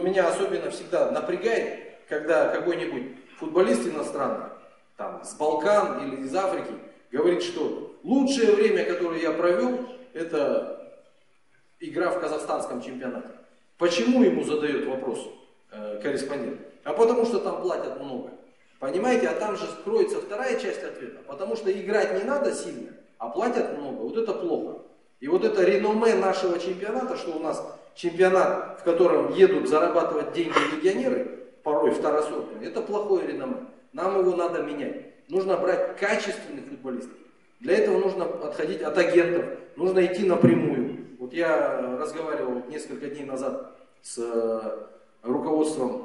вот меня особенно всегда напрягает, когда какой-нибудь футболист иностранный, там, с Балкан или из Африки, говорит, что лучшее время, которое я провел, это игра в казахстанском чемпионате. Почему ему задает вопрос корреспондент? А потому что там платят много. Понимаете, а там же скроется вторая часть ответа. Потому что играть не надо сильно, а платят много. Вот это плохо. И вот это реноме нашего чемпионата, что у нас чемпионат, в котором едут зарабатывать деньги легионеры, порой второсортные, это плохое реноме. Нам его надо менять. Нужно брать качественных футболистов. Для этого нужно отходить от агентов, нужно идти напрямую. Вот я разговаривал несколько дней назад с руководством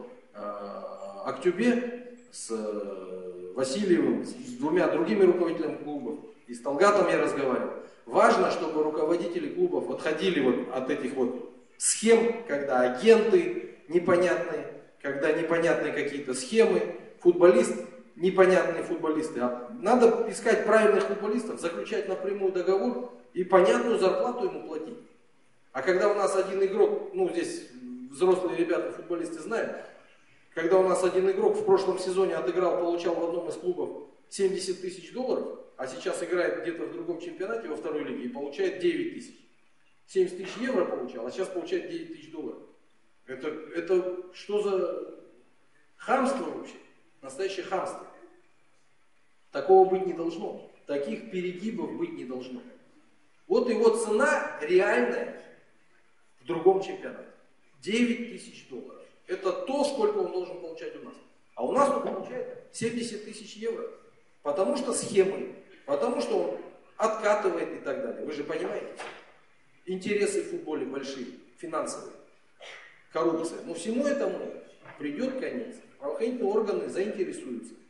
Актюбе, с Васильевым, с двумя другими руководителями клубов, и с Талгатом я разговаривал. Важно, чтобы руководители клубов отходили вот от этих вот схем, когда агенты непонятные, когда непонятные какие-то схемы, футболист, непонятные футболисты. А надо искать правильных футболистов, заключать напрямую договор и понятную зарплату ему платить. А когда у нас один игрок, ну здесь взрослые ребята, футболисты знают, когда у нас один игрок в прошлом сезоне отыграл, получал в одном из клубов 70 тысяч долларов, а сейчас играет где-то в другом чемпионате во второй лиге и получает 9 тысяч. 70 тысяч евро получал, а сейчас получает 9 тысяч долларов. Это что за хамство вообще? Настоящее хамство. Такого быть не должно. Таких перегибов быть не должно. Вот его цена реальная в другом чемпионате. 9 тысяч долларов. Это то, сколько он должен получать у нас. А у нас он получает 70 тысяч евро. Потому что схемы, потому что он откатывает и так далее. Вы же понимаете? Интересы в футболе большие, финансовые. Коррупция. Но всему этому придет конец. Правоохранительные органы заинтересуются.